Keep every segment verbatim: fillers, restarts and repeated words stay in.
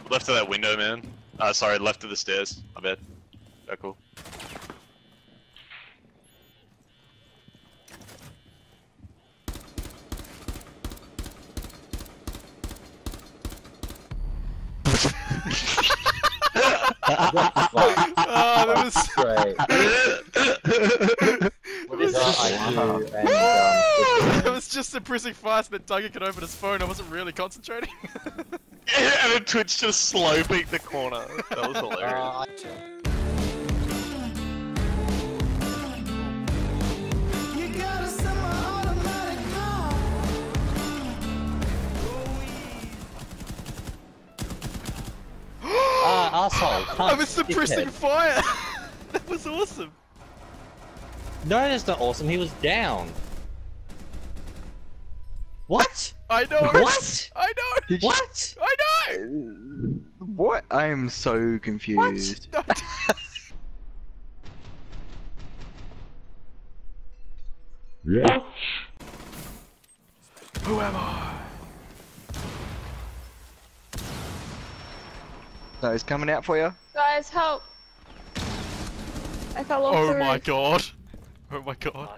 Left of that window, man. Uh, sorry, left of the stairs. My bad. Oh, cool. Oh, that was Great. What is this? It was just suppressing fast that Duggan could open his phone. I wasn't really concentrating. And then Twitch just slow peeked the corner. That was hilarious. Ah, asshole. I was suppressing fire. That was awesome. No, that's not awesome. He was down. What? I know. What? I know. Did you- What? I know. What? I am so confused. No. Yeah. Who am I? So he's coming out for you. Guys, help! I fell off the Oh roof. my god. Oh my god.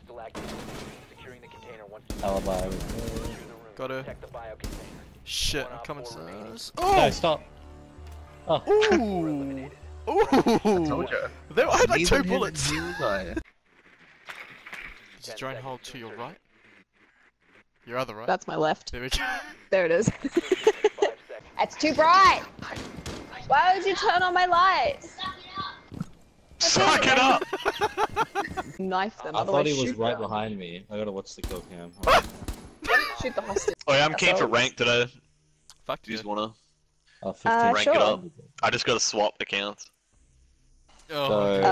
Alibi. Got her. Shit, I'm coming to us. No, Oh! stop. Oh. Ooh! Ooh! Told you. There, I had like Neither two him bullets. and you, like- Just drone hold to your right. Your other right. That's my left. There we go. There it is. It's too bright! Why would you turn on my lights? Suck it up! Knife them, I otherwise thought he was shoot right them. behind me. I gotta watch the kill cam. Shoot the hostage. Oh yeah, I'm keen for Ourselves. rank today. Fuck Do you just you. wanna Oh, fifteen. Uh, rank sure. it up? I just gotta swap accounts. Oh, So-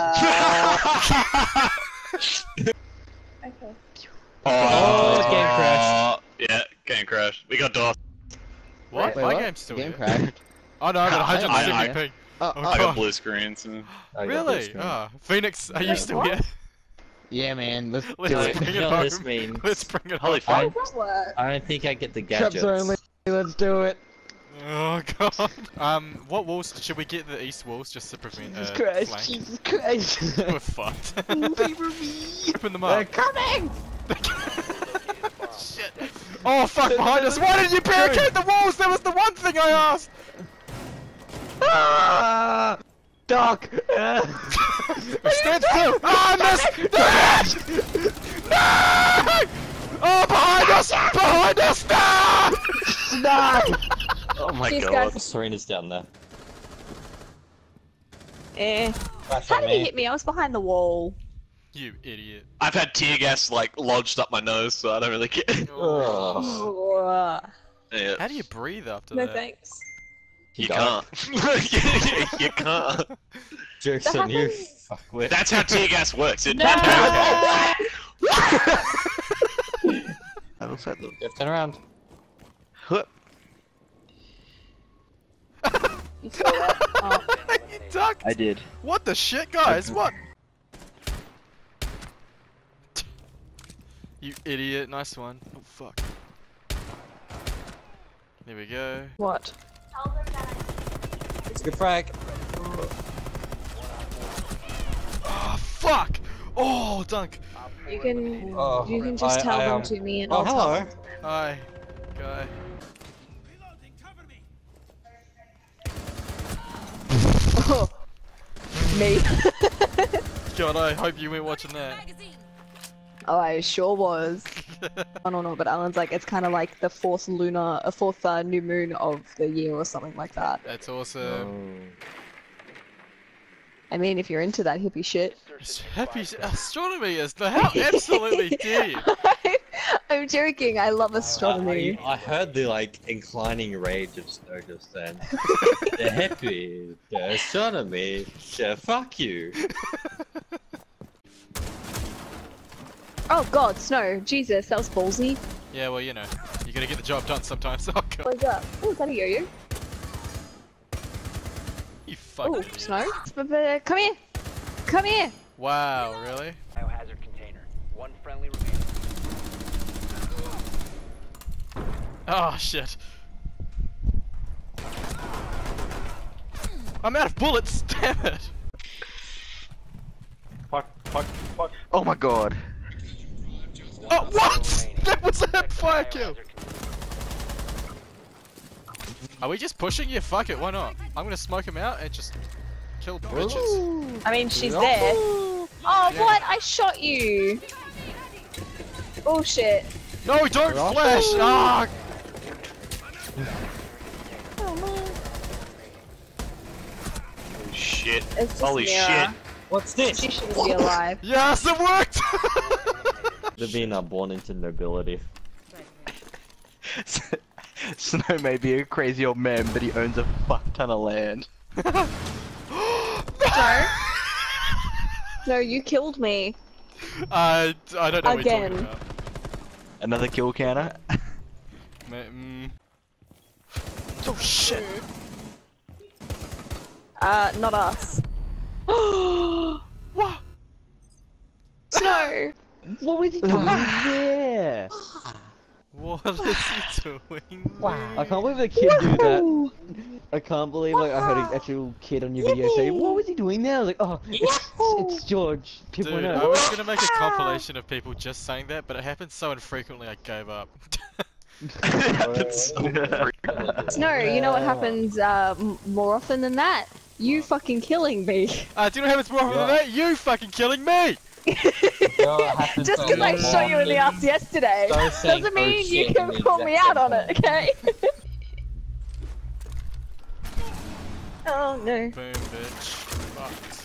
God. Uh... okay. Oh, game crashed. Yeah, game crash. We got DOS. What? Wait, My what? game's still Game here. crashed. Oh no, I got one hundred seventy I- I- ping. Oh, Oh, I got God. blue screens. And... I got Really? this screen. Ah, Phoenix, are you Wait, still what? here? yeah, man. Let's Let's do it. bring You it know what this home. means? Let's bring it Holy home. fuck. That work? I don't think I get the Cups gadgets. only. Let's do it. Oh god. Um, what walls should we get? The east walls just to prevent Jesus uh, Christ. flank? Jesus Christ. We're fucked. Paper me. Open them They're up. coming. Shit. Oh fuck! Behind us! Why didn't you barricade the walls? That was the one thing I asked. Ah! Doc. Stand still! Ah, I missed! No! Oh, behind us! Behind us! No! No. Oh my Cheers, god. guys. Serena's down there. Eh. That's How on did he me. hit me? I was behind the wall. You idiot. I've had tear gas like lodged up my nose, so I don't really care. Ugh. Oh, Yeah. How do you breathe after no that? thanks. You Dark. can't. you, you can't. Jokes That on you, happened- fuckwit. That's how tear gas works. It No! I looks like the. Jeff, turn around. Huh. You saw that? Oh. You ducked! I did. What the shit, guys? What? You idiot. Nice one. Oh, fuck. There we go. What? It's a good frag. Oh, fuck! Oh, dunk! You can Oh, you can just I- tell I, them um, to me and Oh, I'll tell hello. them. Hi, guy. Oh. Me. God, I hope you weren't watching that. Oh, I sure was. I don't know, but Alan's like, it's kind of like the fourth lunar, a fourth uh, new moon of the year or something like that. That's awesome. Oh. I mean, if you're into that hippie shit. Happy astronomy is the hell absolutely dead. I'm joking, I love astronomy. I, I heard the like inclining rage of Snow just then. The happy, the astronomy, yeah, fuck you. Oh god, Snow, Jesus, that was ballsy. Yeah, well, you know, you gotta get the job done sometimes. Oh god, What is that? Oh, is that a yo-yo? you fucking Oh, idiot. Snow? But, but, come here! Come here! Wow, really? Biohazard container. One friendly remaining. Oh shit. I'm out of bullets, damn it! Fuck, fuck, fuck. Oh my god. Oh, what? That was a fire kill! Are we just pushing? Yeah, fuck it, why not? I'm gonna smoke him out and just kill bitches. I mean, she's there. Oh, Yeah. what? I shot you. Bullshit. No, don't flash! Ah! Oh, man. Holy shit. It's just Holy Mira. shit. What's this? She shouldn't be alive. Yes, it worked! They're being uh, born into nobility. Snow may be a crazy old man, but he owns a fuck ton of land. No. No, you killed me. Uh, I don't know Again. what you're talking about. Another kill counter. Ma- mm. Oh shit! Uh, not us. What? Snow! What was he doing there? What is he doing? Wow. I can't believe a kid do that. I can't believe like I heard an actual kid on your video say, "What was he doing there?" I was like, "Oh, it's, it's George." People Dude, know. I was gonna make a compilation of people just saying that, but it happens so infrequently I gave up. Snow, you know what happens uh, m more often than that? You fucking killing me. uh, do you know what happens more often than that? You fucking killing me! Just because I shot you in the ass yesterday Start saying, doesn't "Oh, mean you shit," can in the call me exact out same on it, okay? Oh no. Boom, bitch. Fucked.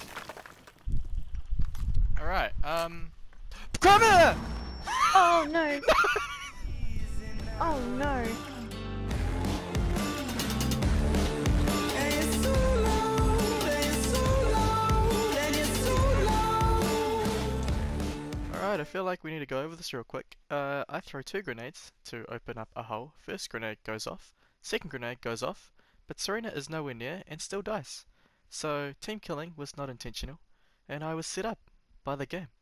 Alright, um... Come here! Oh no. Oh no. Alright, I feel like we need to go over this real quick. Uh, I throw two grenades to open up a hole. First grenade goes off, second grenade goes off, but Serena is nowhere near and still dies. So, team killing was not intentional, and I was set up by the game.